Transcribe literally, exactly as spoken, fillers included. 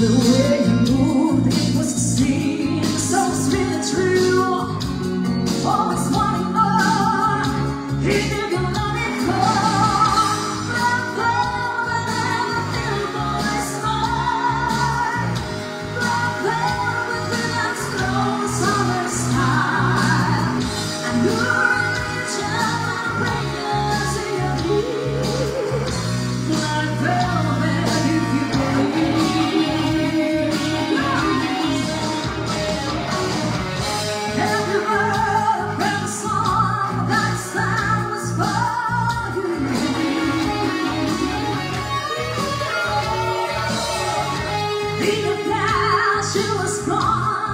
The way you moved, it was a scene so sweet and true. Always wanting more, he knew you let it go. Black velvet and a beautiful smile. Black velvet with a slow summer style. I knew religion and prayers in your knees. Black velvet, if you please. Every word of every song that sang was for you. In the past, you was gone.